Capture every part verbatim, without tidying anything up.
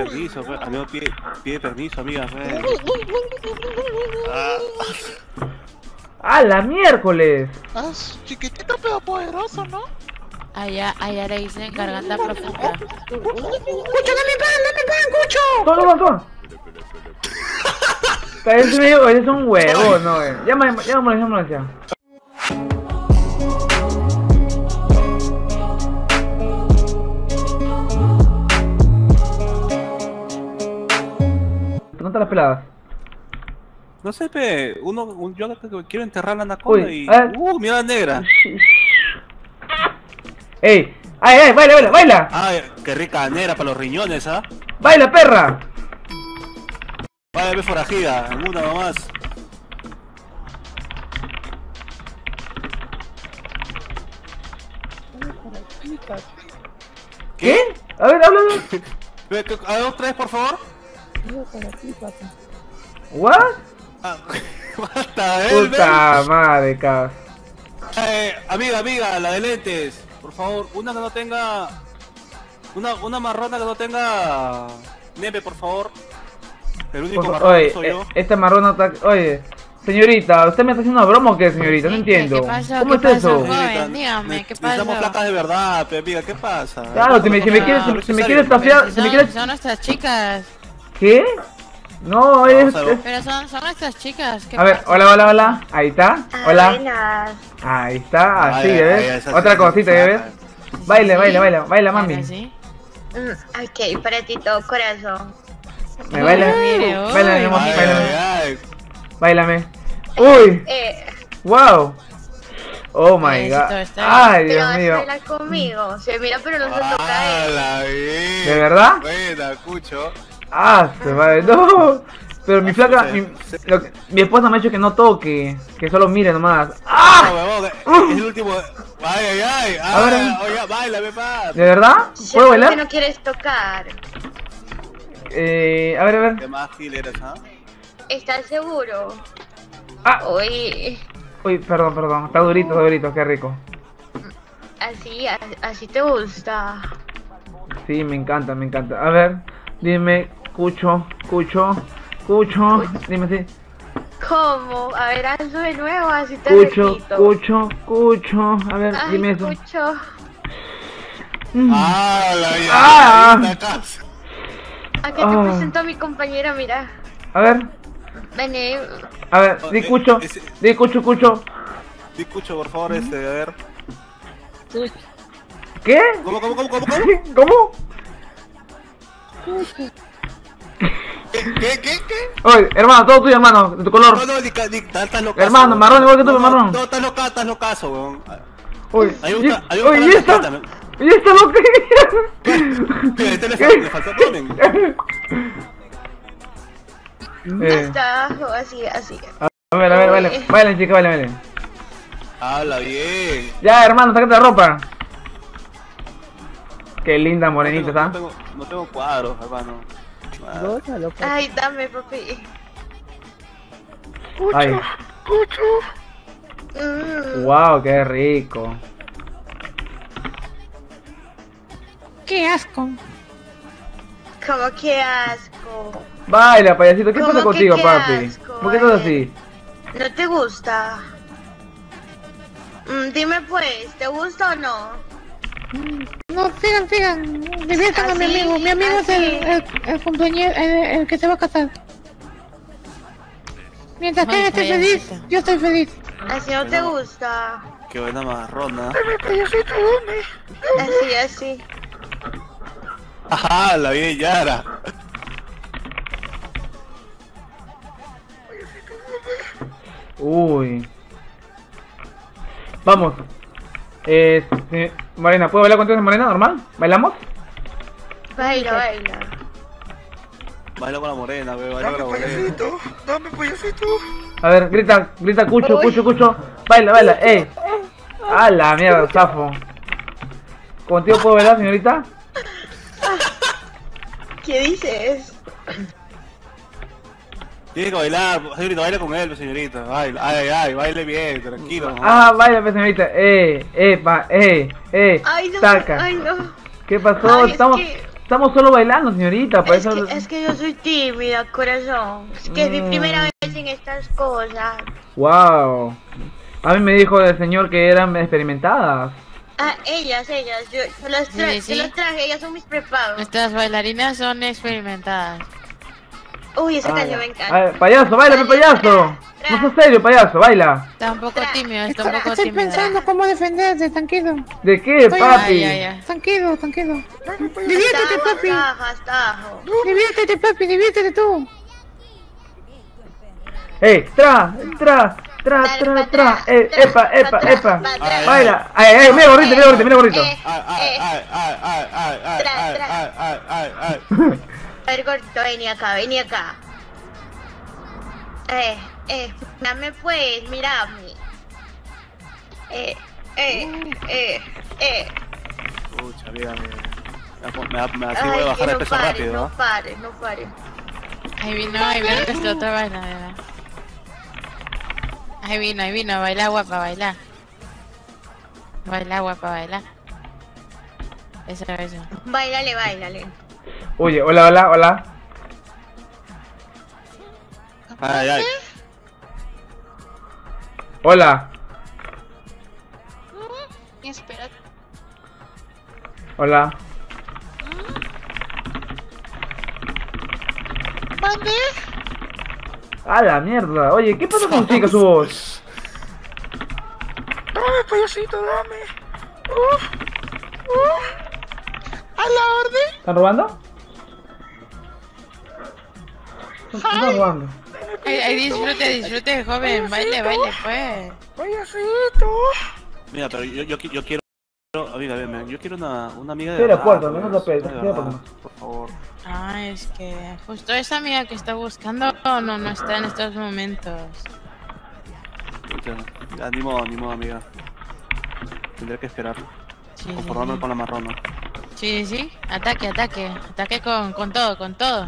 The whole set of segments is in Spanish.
permiso, pe. Amigo, pide, pide permiso, amiga, pe. Ah. ¡A la miércoles! Ah, chiquitito pero poderoso, ¿no? Allá, allá le dicen garganta profunda. ¡Cucho, dame pan, dame pan, Cucho! ¡Toma, toma, toma! Ese medio, ese es un huevo, no, eh. Llámame, llámame, llámame, llámame. ¿Dónde están las peladas? No sé, pe, uno, un, yo quiero enterrar la anaconda. Uy, y... a ver. ¡Uh, mira la negra! ¡Ey! ¡Ay, ay! ¡Baila, baila, baila! ¡Ay, qué rica negra para los riñones, ah! ¡Baila, perra! Vaya, ve forajida, una nomás. ¿Qué? A ver, habla. Ve, que- A ver, otra vez, por favor. ¿What? Ah, basta, eh, Puta madre, cabrón. Eh, amiga, amiga, la de lentes. Por favor, una que no tenga... Una, una marrona que no tenga... Nieve, por favor. El único Por- marrón Oye, soy eh, yo. este marrón no está... Oye, señorita, ¿usted me está haciendo una broma o qué, señorita? No Sí, entiendo. ¿qué pasó? ¿Cómo ¿Qué es pasó? eso? Joven, dígame, ¿qué Necesitamos pasó? placas de verdad, pe, amiga, ¿qué pasa? Claro, si me, si me Ah, quieres, si, si me necesario, quieres ¿no? estafiar, si Son, me quieres... son nuestras chicas. ¿Qué? No, es... Vamos a ver. es- Pero son, son nuestras chicas. ¿Qué A ver, pasa? hola, hola, hola. Ahí está. Hola. Buenas. Ahí está, así, Ay, ¿ya ay, ves? esa Otra sí, cosita, ¿ya ves? sí. Baila, baila, baila, baila, Claro mami. que sí. Mm, ok, para ti todo corazón. Me baila. Mire, Baila, mi uy, amor, Ay, bailame. ay, ay. Bailame. Uy, Eh, wow. Oh my Besito, god. está Ay, pero Dios vas a mío. bailar conmigo. Se mira, pero no se toca Ah, él. la vi. ¿De verdad? Buena, Cucho. Ah, se va. No. Pero mi flaca, Sí, mi, sí. lo que- mi esposa me ha dicho que no toque, que solo mire nomás. No, ¡Ah! huevón, es el último. Ay, ay, ay. A ver, Ah, oye, baila, papi. ¿De verdad? ¿Puedo Seguro que bailar? no quieres tocar. Eh, a ver, a ver. ¿Qué más gil eres, ah? ¿Estás seguro? Ah, Uy, uy, perdón, perdón. Está durito, está durito, qué rico. así, a- así te gusta. Sí, me encanta, me encanta. A ver, dime, Cucho, Cucho, Cucho, dime si. ¿Cómo? A ver, hazlo de nuevo, así te Cucho, repito. Cucho, Cucho. A ver, Ay, dime eso. Cucho. Mm. Ah, la ya. Ah. La casa. Aquí te Ah. presento a mi compañera, mira. A ver, Vení. a ver, di Eh, Cucho, ese- di Cucho, Cucho. Di, Cucho, por favor, este, a ver. ¿Qué? ¿Cómo, cómo, cómo, cómo, cómo? ¿Cómo? ¿Qué, qué, qué, qué? Oye, hermano, todo tuyo, hermano, de tu color. No, no, ni, ca- ni, estás estás locazo. Hermano, weón. marrón igual que tú, No, no, marrón. No, estás loca, estás locazo, weón. Uy, Hay un y- ca- hay un oye, ¿y canal de esta? plátano. ¿Y esta lo que? ¿Qué? Este le, fal- le faltó ponen. Eh, Hasta abajo, así, así. a ver, a ver, baile, bailen, chica, bailen, bailen. Habla bien. Ya, hermano, sácate la ropa. Qué linda morenita, no, tengo, no, ¿sabes? tengo, no tengo cuadros, hermano. Ah, Ay, dame, papi. Ay, Mm, wow, qué rico. ¡Qué asco! como que asco. Baila, payasito, ¿qué ¿Cómo pasa que contigo, qué papi? asco, ¿Por qué estás eh? así? ¿No te gusta? Mm, dime pues, ¿te gusta o no? No, sigan, sigan. Diviertan a mi Así, amigo. Mi amigo es el, así. el, el compañero, el, el que se va a casar. Mientras que Ay, él esté feliz, payasito. yo estoy feliz. Así no te Bueno. gusta. Qué buena marrona. Así, así. Ajá, la vi Yara. Uy. Vamos. Eh, sí, Morena, ¿puedo bailar contigo, Morena? ¿Normal? ¿Bailamos? Baila, baila. Baila con la morena, bebé, baila con la morena. Dame payasito. A ver, grita, grita, Cucho, Uy. Cucho, Cucho. Baila, baila, ey. A la mierda, zafo. ¿Contigo puedo bailar, señorita? ¿Qué dices? Tiene que bailar, señorita, baila con él, señorita. Baila, ay, ay, ay, baile bien, tranquilo. Ah, baila, pues, señorita. Eh, eh, pa, eh, eh. Ay, no, Saca. ay, no. ¿Qué pasó? Ay, es Estamos, que- Estamos solo bailando, señorita, por Es eso... que, es que yo soy tímida, corazón. Es que es mi Mm. primera vez en estas cosas. Wow. A mí me dijo el señor que eran experimentadas. Ah, ellas, ellas. Yo se los, tra Sí, sí. se los traje, ellas son mis prepagos. Nuestras bailarinas son experimentadas. Uy, esa Ah, canción ya. me encanta. A ver, payaso, baila, mi payaso. No seas serio, payaso, baila. Está un poco tímido, está un poco Estoy tímido. pensando cómo defenderte, tranquilo. ¿De qué, Estoy- papi? Ay, ay, ay. Tranquilo, tranquilo. Diviértete, Tajo, papi. tajo, tajo. Diviértete, papi, diviértete tú. ¡Ey! ¡Tra! ¡Tra! ¡Tra! Dale, ¡Tra! pa' ¡Tra! atrás, ¡Eh! tra, ¡Epa! pa' ¡Epa! atrás, ¡Epa! pa' atrás. ¡Baila! ¡Ay, ay! ¡Mira gordito, mira gordito, mira gordito! Eh, Ay, ay, ay, ay, ay, ay, ay, Tra, ay, tra. ay, ay, ay, ay. A ver, gordito, vení acá, vení acá. Eh, eh, dame pues, mírame. Eh, eh, eh, eh. Pucha, amiga, me, me, me, me así Ay, voy a que bajar el no peso pare, rápido, no ¿no? pare, no pare. Ahí vino, ahí vino nuestra otra bailarina. Ahí vino, ahí vino, baila guapa, baila. Baila guapa, baila. Eso, eso. Báilale, báilale. Oye, hola, hola, hola. Ay, ay. Hola. Espera. Hola. ¿Mande? A la mierda. Oye, ¿qué pasa con chica su voz? Dame, payasito, dame. Uf. Uf. ¿A la orden? ¿Están robando? Están robando. Ay, ay, disfrute, disfrute, joven. Baile, baile, pues. Payasito. Mira, pero yo, yo, yo quiero... Amiga, ven, yo quiero una, una amiga de Cierra la verdad, puerta, no pues, te pegues, de cierra la verdad, puerta. por favor. Ah, es que justo esa amiga que está buscando no, no está en estos momentos. Pucha, ya, ni modo, ni modo, amiga. Tendré que esperar. Sí, Conformarme sí, con la marrona. sí, sí. Ataque, ataque. Ataque con, con todo, con todo.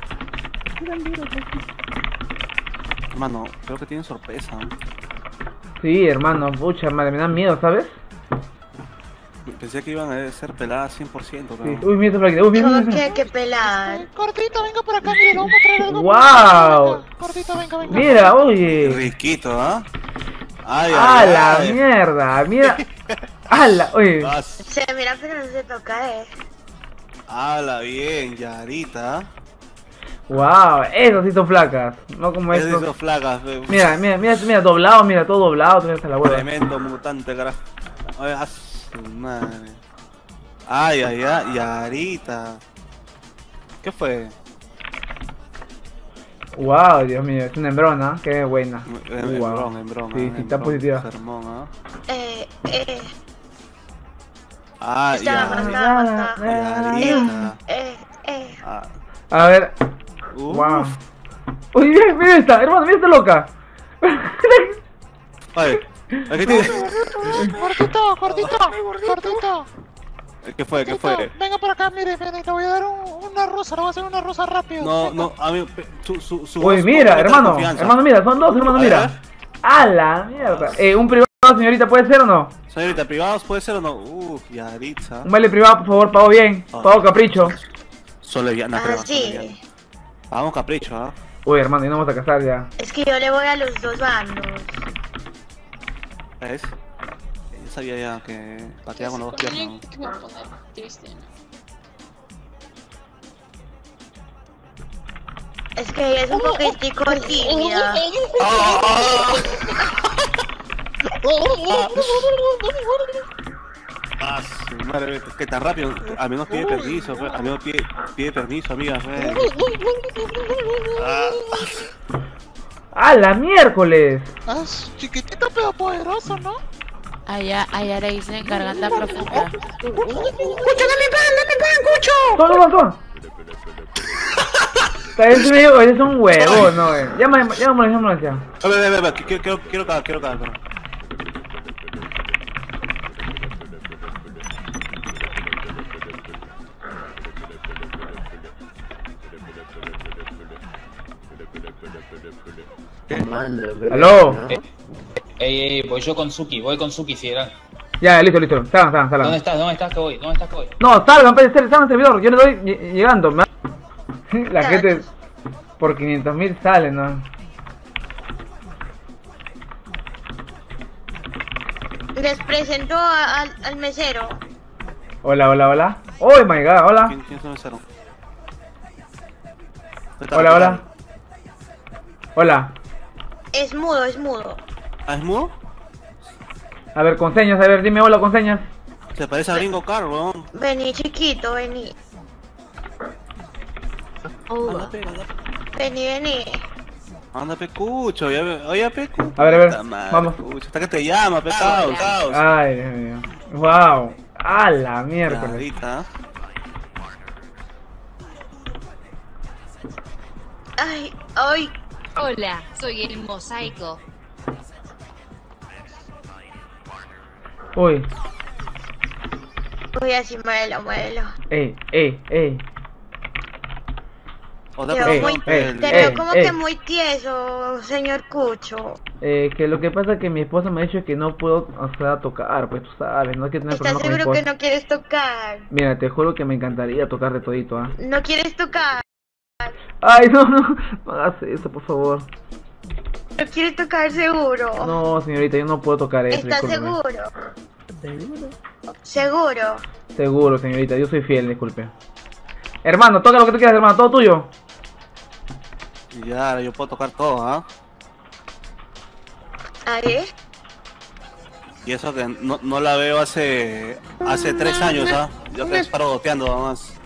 Hermano, creo que tiene sorpresa. Sí, hermano, pucha madre, me da miedo, ¿sabes? Pensé que iban a ser peladas cien por ciento, pero... Sí. Uy, mira esa flaquita, uy, mira, ¿Cómo mira, que mira. hay que pelar? Gordito, venga por acá, mire, le vamos a traer algo. ¡Guau! Gordito, venga, venga. Mira, oye. Risquito, ¿ah? Ay, ¡A ay, la ay. mierda! Mira. ¡Hala! Oye. Ah, Se mira, pero no se toca, eh. Habla bien, Yarita. ¡Wow! Esas sí son flacas. No como Es de esto. esos flacas, fe. Mira, mira, mira, mira, doblado, mira, todo doblado, tú miras a la hueva. Tremendo mutante, carajo. Ay, a su madre. Ay, ay, ay, Yarita. ¿Qué fue? Wow, Dios mío, es una hembrona, qué buena. En, en Guau. broma, en broma. Sí, sí, en está broma, positiva. sermón, ¿ah? Eh, eh. Ah, Está, ya. está, está. Yarita. Eh, eh. Ah. A ver, Uf. wow. Uy, mira, mira esta, hermano, mira esta loca. Ay, ¿qué tiene? Gordito, gordito, gordito. ¿Qué fue? ¿Qué Gordito, fue? venga por acá, mire, mire, le voy a dar un- una rosa, le voy a hacer una rosa rápido. No, Venga. no, a mí, pe- su, su, su Uy, voz mira, no me da hermano, confianza. hermano, mira, son dos, hermano, A ver, a mira. ver. ¡A la mierda! Eh, un privado, señorita, ¿puede ser o no? Señorita, ¿privados puede ser o no? Uf, Yaritza. Un baile privado, por favor, pago bien, Ah. pago capricho. Soleviana, Ah, creo. sí. Soleviana. Vamos capricho, ¿ah? Uy, hermano, y no vamos a casar ya. Es que yo le voy a los dos bandos. ¿Ves? Yo sabía ya que pateaba con las dos piernas. Es que ella es un poquitico tímida. Ah, su madre, es que tan rápido. Al menos pide permiso, fe. Al menos pide, pide permiso, amiga, fe. Ah, ¡A la miércoles! Ah, chiquitito pero poderoso, ¿no? Allá, allá le dicen garganta profunda. ¡Cucho, dame pan, dame pan, Cucho! ¡Toma, toma, toma! Ese medio, ese es un huevo, no, eh. Llámame, llámame, llámame, ya. a ver, a ver, a ver, quiero, quiero, quiero cagar, quiero cagar, pero. ¡Aló! Ey, ey, voy yo con Suki, voy con Suki, si era. Ya, listo, listo. Salgan, salgan, salgan. ¿Dónde estás? ¿Dónde estás que voy? ¿Dónde estás que voy? No, salgan, pues, salgan al servidor. Yo le doy ll- llegando. me- La gente por quinientos mil sale, ¿no? Les presento a- al, al mesero. Hola, hola, hola. Oh my god, hola. ¿Quién, quién es el mesero? Hola, hola. Hola. Es mudo, es mudo. ¿Ah, es mudo? A ver, con señas, a ver, dime hola con señas. Se parece a Ringo Carr, weón. Vení, chiquito, vení. Anda, pe, anda, Vení, vení. anda, pecucho. Ya, ve- oye, pecucho. A ver, a ver, Puta madre, vamos. Pecucho. Hasta que te llama, pecaos. Ay, Dios mío. Wow. A la miércoles. Ahorita. Ay, ay. Hola, soy el mosaico. Uy. Uy, así muévelo, muévelo. Ey, ey, ey. Otra Te veo Ey, muy, persona, ey, el- te ey, veo como ey. que muy tieso, señor Cucho. Eh, que lo que pasa es que mi esposa me ha dicho que no puedo, o sea, tocar, pues tú sabes, no hay que tener ¿Estás problemas con mi seguro que esposa. no quieres tocar? Mira, te juro que me encantaría tocar de todito, ¿ah? ¿No quieres tocar? Ay, no, no, no hagas eso, por favor. ¿No quieres tocar seguro? No, señorita, yo no puedo tocar eso, ¿Estás discúlpeme. seguro? ¿Seguro? Seguro. Seguro, señorita, yo soy fiel, disculpe. Hermano, toca lo que tú quieras, hermano, todo tuyo. Ya, yo puedo tocar todo, ¿ah? ¿A ver? Y eso que no, no la veo hace hace tres años, ¿ah? Yo que paro goteando nada más.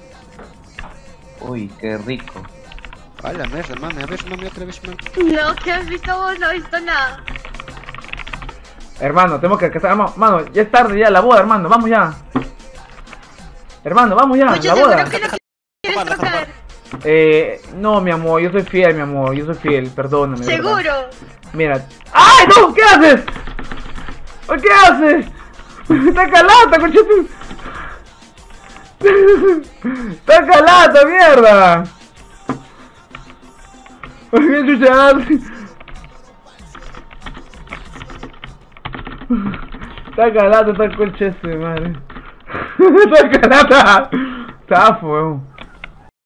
Uy, qué rico. A la mierda, mami, a ver, mami, otra vez, mami. No, ¿qué has visto vos? No he visto nada. Hermano, tenemos que casar, hermano, mano, ya es tarde ya, la boda, hermano, vamos ya. Hermano, vamos ya, Mucho la seguro boda. que no quieres tocar. Eh, no, mi amor, yo soy fiel, mi amor, yo soy fiel, perdóname. de verdad. Seguro. Mira. ¡Ay, no! ¿Qué haces? ¿Qué haces? ¡Está calata, conchete! ¡Está calata, mierda! ¿Qué chucha haces? Está calata, está conchete, madre. ¡Está calata! ¡Zafo, weón!